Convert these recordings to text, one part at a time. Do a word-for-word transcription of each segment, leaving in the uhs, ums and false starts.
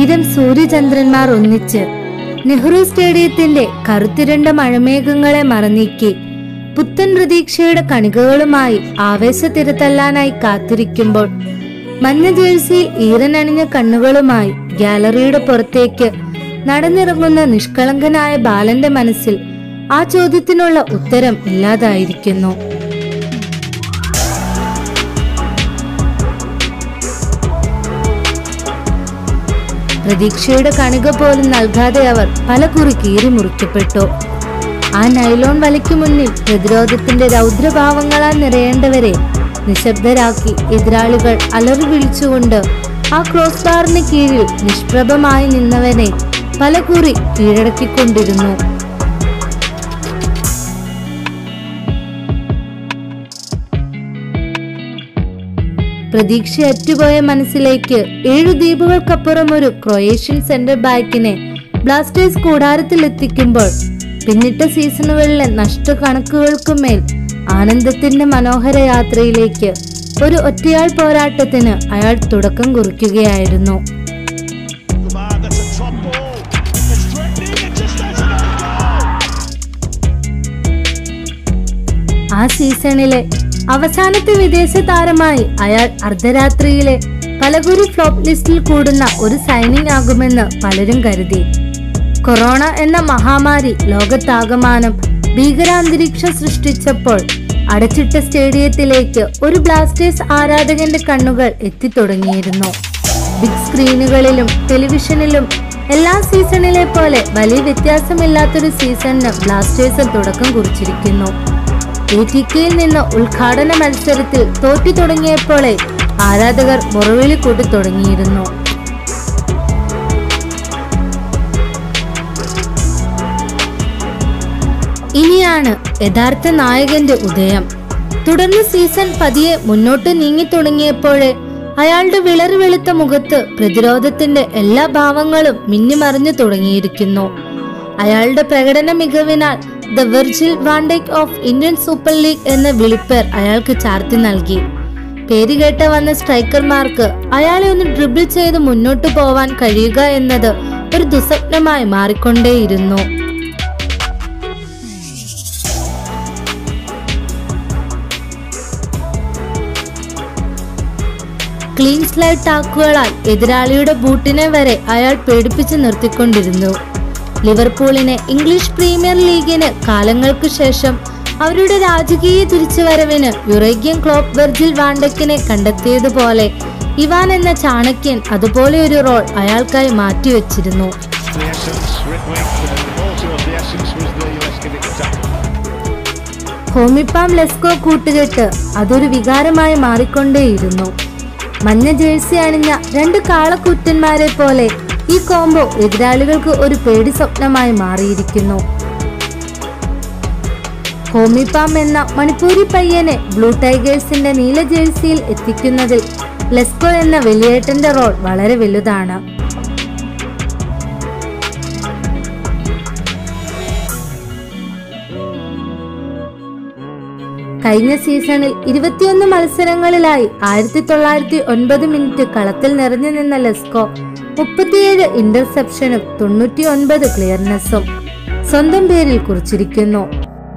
ആയിരം സൂര്യചന്ദ്രന്മാർ ഒന്നിച്ച് നെഹ്റു സ്റ്റേഡിയത്തിന്റെ കറുത്തിരണ്ട മഴമേഘങ്ങളെ മറനീക്കി പുത്തൻ പ്രതീക്ഷയുടെ കണികകളുമായി ആവേശത്തിരത്തല്ലാനായി കാത്തിരിക്കുമ്പോൾ മഞ്ഞ ജേഴ്സിയിൽ ഈറനണിഞ്ഞ കണ്ണുകളുമായി ഗാലറിയുടെ പുറത്തേക്ക് നടന്നിറങ്ങുന്ന നിഷ്കളങ്കനായ ബാലന്റെ മനസ്സിൽ ആ ചോദ്യത്തിനുള്ള ഉത്തരം ഇല്ലാതായിരിക്കുന്നു. പ്രതീക്ഷയുടെ കണിക പോലും നൽകാതെ അവർ പലകുറി കീറി മുറിക്കപ്പെട്ടു. ആ നൈലോൺ വലയ്ക്കു മുന്നിൽ പ്രതിരോധത്തിന്റെ രൗദ്രഭാവങ്ങളാൽ നിറയേണ്ടവരെ നിശബ്ദരാക്കി എതിരാളികൾ അലറി വിളിച്ചുകൊണ്ട് ആ ക്രോസ് ബാറിന് കീഴിൽ നിഷ്പ്രഭമായി നിന്നവനെ പലകുറി കീഴടക്കിക്കൊണ്ടിരുന്നു. പ്രതീക്ഷ അറ്റുപോയ മനസ്സിലേക്ക് ഏഴു ദ്വീപുകൾക്കപ്പുറം ഒരു ക്രൊയേഷ്യൻ സെന്റർ ബാക്കിനെ ബ്ലാസ്റ്റേഴ്സ് കൂടാരത്തിൽ എത്തിക്കുമ്പോൾ പിന്നിട്ട സീസണുകളിലെ നഷ്ട കണക്കുകൾക്കുമേൽ ആനന്ദത്തിന്റെ മനോഹര യാത്രയിലേക്ക് ഒരു ഒറ്റയാൾ പോരാട്ടത്തിന് അയാൾ തുടക്കം കുറിക്കുകയായിരുന്നു. ആ സീസണിലെ അവസാനത്തെ വിദേശ താരമായി അയാൾ അർദ്ധരാത്രിയിലെ പലകുറി ഫ്ലോപ്പ് ലിസ്റ്റിൽ കൂടുന്ന ഒരു സൈനിങ് ആകുമെന്ന് പലരും കരുതി. കൊറോണ എന്ന മഹാമാരി ലോകത്താകമാനം ഭീകരാന്തരീക്ഷം സൃഷ്ടിച്ചപ്പോൾ അടച്ചിട്ട സ്റ്റേഡിയത്തിലേക്ക് ഒരു ബ്ലാസ്റ്റേഴ്സ് ആരാധകന്റെ കണ്ണുകൾ എത്തിത്തുടങ്ങിയിരുന്നു. ബിഗ് സ്ക്രീനുകളിലും ടെലിവിഷനിലും എല്ലാ സീസണിലെ പോലെ വലിയ വ്യത്യാസമില്ലാത്തൊരു സീസണിന് ബ്ലാസ്റ്റേഴ്സ് തുടക്കം കുറിച്ചിരിക്കുന്നു. എ ടി കെയിൽ നിന്ന് ഉദ്ഘാടന മത്സരത്തിൽ തോറ്റു തുടങ്ങിയപ്പോഴേ ആരാധകർ മുറവിളി കൂട്ടി തുടങ്ങിയിരുന്നു. ഇനിയാണ് യഥാർത്ഥ നായകന്റെ ഉദയം. തുടർന്ന് സീസൺ പതിയെ മുന്നോട്ട് നീങ്ങി തുടങ്ങിയപ്പോഴേ അയാളുടെ വിളറി വെളുത്ത മുഖത്ത് പ്രതിരോധത്തിന്റെ എല്ലാ ഭാവങ്ങളും മിന്നിമറിഞ്ഞു തുടങ്ങിയിരിക്കുന്നു. അയാളുടെ പ്രകടന മികവിനാൽ the Virgil van Dijk of Indian super league എന്ന വിളിപ്പേർ അയാൾക്ക് ചാർത്തി നൽകി. പേരുകേട്ട വന്ന സ്ട്രൈക്കർമാർക്ക് അയാളെ ഒന്ന് ഡ്രിബിൾ ചെയ്ത് മുന്നോട്ടു പോവാൻ കഴിയുക എന്നത് ഒരു ദുസ്വപ്നമായി മാറിക്കൊണ്ടേയിരുന്നു. ക്ലീൻ സ്ലൈഡ് ടാക്കുകളാൽ എതിരാളിയുടെ ബൂട്ടിനെ വരെ അയാൾ പേടിപ്പിച്ച് നിർത്തിക്കൊണ്ടിരുന്നു. ലിവർപൂളിനെ ഇംഗ്ലീഷ് പ്രീമിയർ ലീഗിന് കാലങ്ങൾക്കു ശേഷം അവരുടെ രാജകീയ തിരിച്ചുവരവിന് യുറേഗ്യൻ ക്ലോപ്പ് വെർജിൽ വാൻ ഡൈക്കിനെ കണ്ടെത്തിയതുപോലെ ഇവാൻ എന്ന ചാണക്യൻ അതുപോലെ ഒരു റോൾ അയാൾക്കായി മാറ്റിവെച്ചിരുന്നു. ഹോമിപ്പാം ലെസ്കോ കൂട്ടുകെട്ട് അതൊരു വികാരമായി മാറിക്കൊണ്ടേയിരുന്നു. മഞ്ഞ ജേഴ്സി അണിഞ്ഞ രണ്ട് കാളക്കുറ്റന്മാരെ പോലെ ഈ കോംബോ എതിരാളികൾക്ക് ഒരു പേടി സ്വപ്നമായി മാറിയിരിക്കുന്നു. ഹോമിപ്പാം എന്ന മണിപ്പൂരി പയ്യനെ ബ്ലൂ ടൈഗേഴ്സിന്റെ നീല ജേഴ്സിയിൽ എത്തിക്കുന്നതിൽ ലെസ്കോ എന്ന വലിയേട്ടന്റെ റോൾ വളരെ വലുതാണ്. കഴിഞ്ഞ സീസണിൽ ഇരുപത്തിയൊന്ന് മത്സരങ്ങളിലായി ആയിരത്തി തൊള്ളായിരത്തി ഒൻപത് മിനിറ്റ് കളത്തിൽ നിറഞ്ഞു നിന്ന ലെസ്കോ മുപ്പത്തിയേഴ് ഇന്റർസെപ്ഷനും തൊണ്ണൂറ്റി ഒൻപത് ക്ലിയർനെസ്സും സ്വന്തം പേരിൽ കുറിച്ചിരിക്കുന്നു.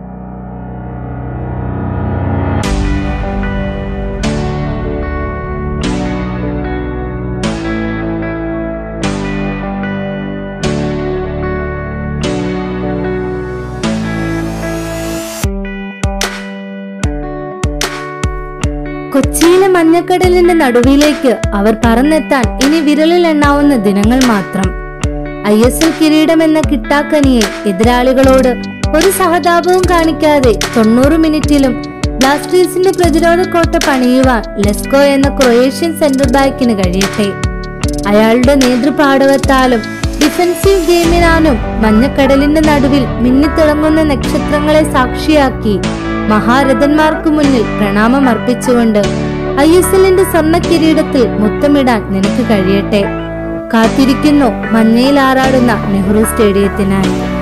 കൊച്ചിയിലെ മഞ്ഞക്കടലിന്റെ നടുവിലേക്ക് അവർ പറന്നെത്താൻ ഇനി വിരലിൽ എണ്ണാവുന്ന ദിനങ്ങൾ മാത്രം. ഐ എസ് എൽ കിരീടം എന്ന കിട്ടാക്കനിയെ എതിരാളികളോട് ഒരു സഹതാപവും കാണിക്കാതെ തൊണ്ണൂറ് മിനിറ്റിലും ബ്ലാസ്റ്റേഴ്സിന്റെ പ്രതിരോധ കോട്ട പണിയുവാൻ ലെസ്കോ എന്ന ക്രൊയേഷ്യൻ സെന്റർ ബാക്കിന് കഴിയട്ടെ. അയാളുടെ നേതൃപാടവത്താലും ഡിഫൻസീവ് ഗെയിമിനാലും മഞ്ഞക്കടലിന്റെ നടുവിൽ മിന്നിത്തിളങ്ങുന്ന നക്ഷത്രങ്ങളെ സാക്ഷിയാക്കി മഹാരഥന്മാർക്കു മുന്നിൽ പ്രണാമം അർപ്പിച്ചുകൊണ്ട് ഐ എസ് എല്ലിന്റെ സ്വർണ്ണ കിരീടത്തിൽ മുത്തമിടാൻ നിനക്ക് കഴിയട്ടെ. കാത്തിരിക്കുന്നു മഞ്ഞയിൽ ആറാടുന്ന നെഹ്റു സ്റ്റേഡിയത്തിനായി.